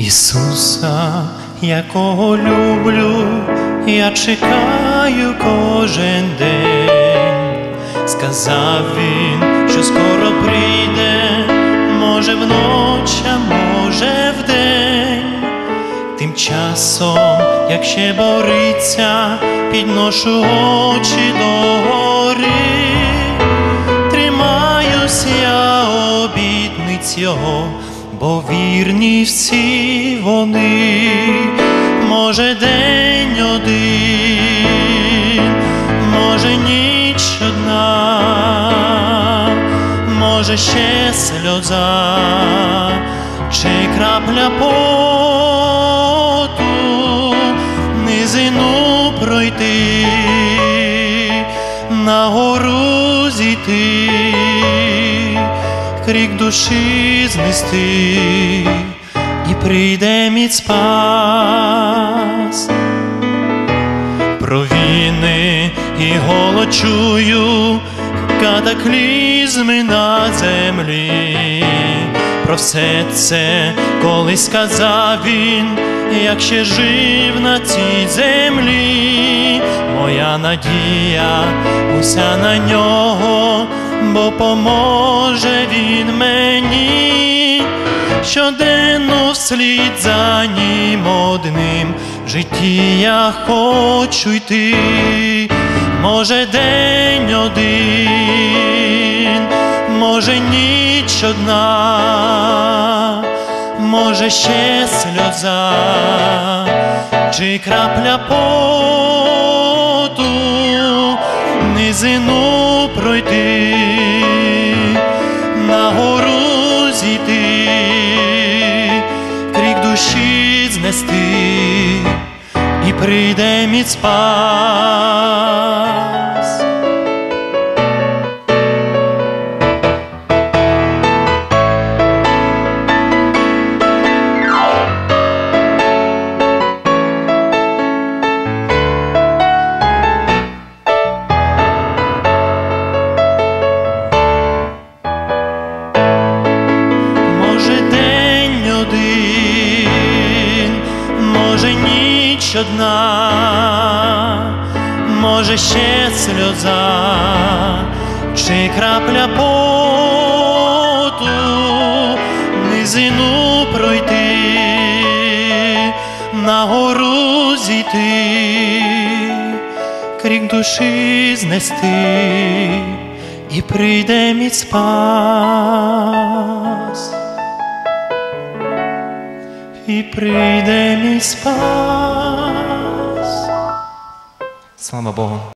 Ісуса, якого люблю, я чекаю кожен день. Сказав Він, що скоро прийде, може вночі, а може вдень. Тим часом, як ще бориться, підношу очі догори. Тримаюсь я обітниць Його, бо вірні всі вони. Може день один, може ніч одна, може ще сльоза, чи крапля поту, низину пройти, на гору зійти, крик душі знести, і прийде міць спас. Про війни і голод чую, катаклізми на землі. Про все це колись сказав Він, як ще жив на цій землі. Моя надія уся на Нього, бо поможе Він мені. Щоденно вслід за Ним одним в житті я хочу йти. Може день один, може ніч одна, може ще сльоза, чи крапля поту, низину пройти, на гору зійти, крик душі знести, і прийде міць спас. Може ніч одна, може ще сльоза, чи крапля поту, низину пройти, на гору зійти, крик душі знести, і прийде міць спас. І прийде мій спас. Слава Богу.